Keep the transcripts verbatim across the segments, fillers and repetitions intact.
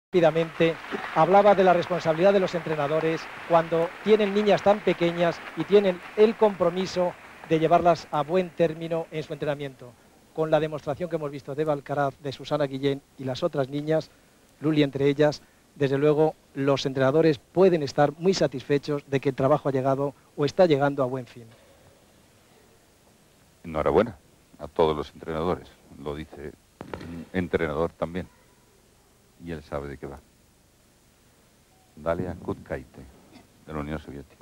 Rápidamente hablaba de la responsabilidad de los entrenadores cuando tienen niñas tan pequeñas y tienen el compromiso de llevarlas a buen término en su entrenamiento. Con la demostración que hemos visto de Eva Alcaraz, de Susana Guillén y las otras niñas, Luli entre ellas, desde luego los entrenadores pueden estar muy satisfechos de que el trabajo ha llegado o está llegando a buen fin. Enhorabuena a todos los entrenadores, lo dice un entrenador también. Y él sabe de qué va. Dalia Kutkaite, de la Unión Soviética.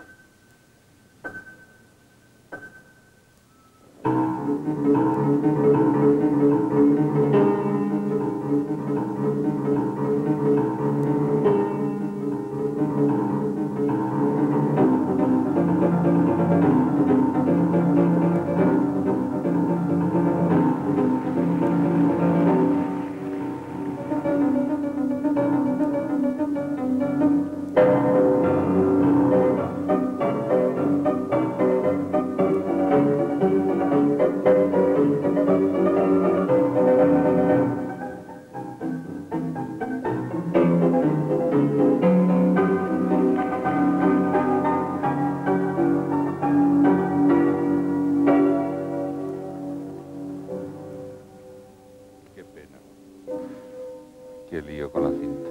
Qué pena. Qué lío con la cinta.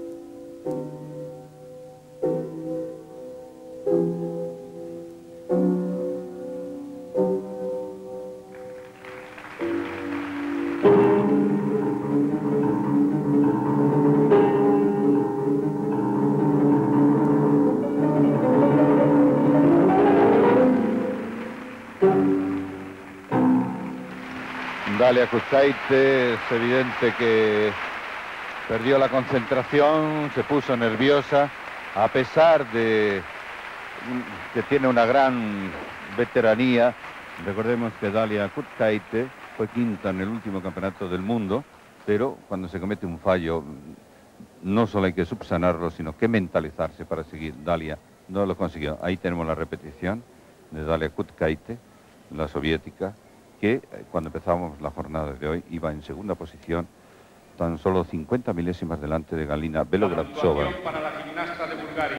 Dalia Kutkaite, es evidente que perdió la concentración, se puso nerviosa, a pesar de que tiene una gran veteranía. Recordemos que Dalia Kutkaite fue quinta en el último campeonato del mundo, pero cuando se comete un fallo, no solo hay que subsanarlo, sino que mentalizarse para seguir. Dalia no lo consiguió. Ahí tenemos la repetición de Dalia Kutkaite, la soviética, que cuando empezamos la jornada de hoy iba en segunda posición, tan solo cincuenta milésimas delante de Galina Belogradtsova.